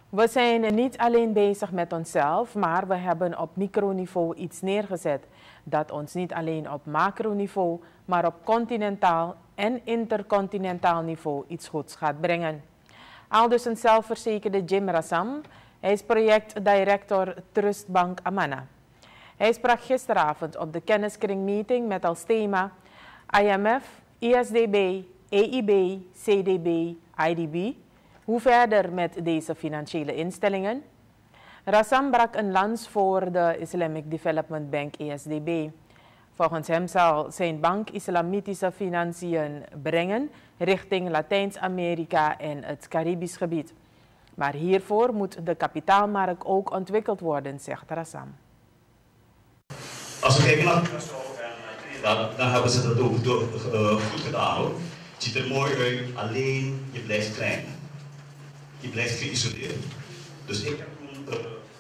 We zijn niet alleen bezig met onszelf, maar we hebben op microniveau iets neergezet dat ons niet alleen op macroniveau, maar op continentaal en intercontinentaal niveau iets goeds gaat brengen. Aldus een zelfverzekerde Jim Rassam, hij is projectdirector Trustbank Amana. Hij sprak gisteravond op de kenniskringmeeting met als thema IMF, ISDB, EIB, CDB, IDB. Hoe verder met deze financiële instellingen? Rassam brak een lans voor de Islamic Development Bank ISDB. Volgens hem zal zijn bank islamitische financiën brengen richting Latijns-Amerika en het Caribisch gebied. Maar hiervoor moet de kapitaalmarkt ook ontwikkeld worden, zegt Rassam. Als we kijken naar dan hebben ze dat ook goed gedaan hoor. Het ziet er mooi uit, alleen je blijft klein. Je blijft geïsoleerd. Dus ik heb toen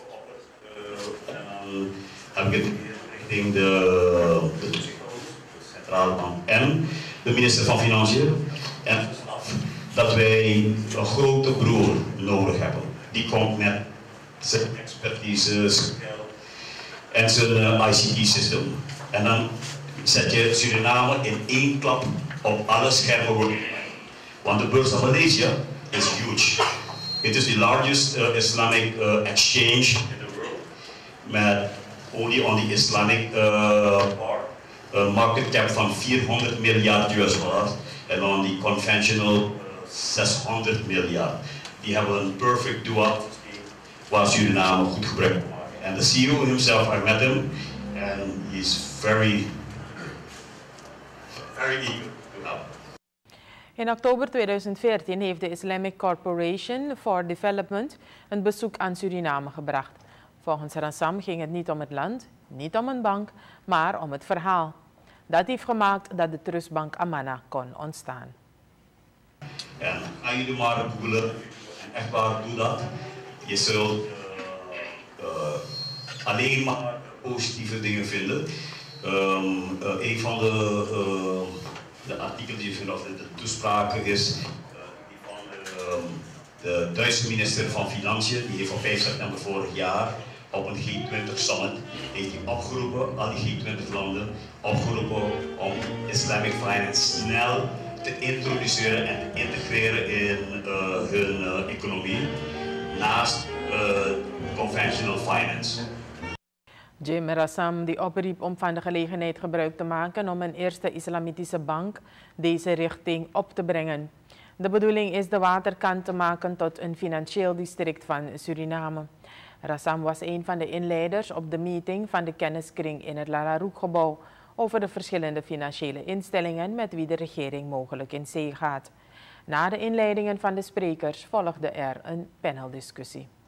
heb ik het richting de centrale bank en de minister van Financiën en dat wij een grote broer nodig hebben. Die komt met zijn expertise en zijn ICT-systeem. En dan zet je Suriname in één klap op alle schermen. Want de beurs van Malaysia is huge. It is the largest Islamic exchange in the world. Met only on the Islamic market cap van 400 miljard US dollars. En on the conventional 600 miljard. Die hebben een perfect duo waar Suriname goed gebruik van maakt. En de CEO himself, I met him, and he's very eager to help. In oktober 2014 heeft de Islamic Corporation for Development een bezoek aan Suriname gebracht. Volgens Rassam ging het niet om het land, niet om een bank, maar om het verhaal. Dat heeft gemaakt dat de Trustbank Amana kon ontstaan. En ga jullie maar googlen en echt waar doe dat. Je zult alleen maar positieve dingen vinden. Een van de artikelen die je vindt, of de toespraken, is die van de Duitse minister van Financiën. Die heeft op 5 september vorig jaar op een G20 summit heeft hij opgeroepen, al die G20 landen, opgeroepen om Islamic Finance snel te introduceren en te integreren in hun economie, naast conventional finance. Jim Rassam die opriep om van de gelegenheid gebruik te maken om een eerste islamitische bank deze richting op te brengen. De bedoeling is de waterkant te maken tot een financieel district van Suriname. Rassam was een van de inleiders op de meeting van de kenniskring in het Lararoek-gebouw over de verschillende financiële instellingen met wie de regering mogelijk in zee gaat. Na de inleidingen van de sprekers volgde er een paneldiscussie.